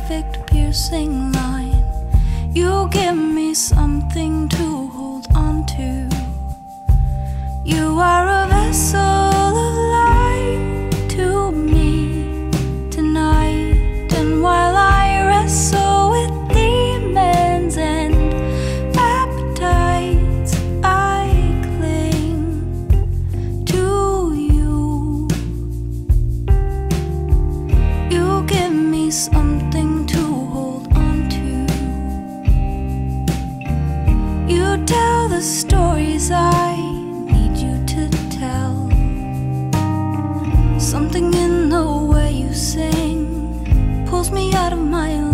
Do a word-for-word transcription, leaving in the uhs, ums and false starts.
perfect piercing line. You give me something to hold on to. You are a vessel of light to me tonight. And while I wrestle with demons and appetites, I cling to you. You give me something to hold on to. You tell the stories I need you to tell. Something in the way you sing pulls me out of my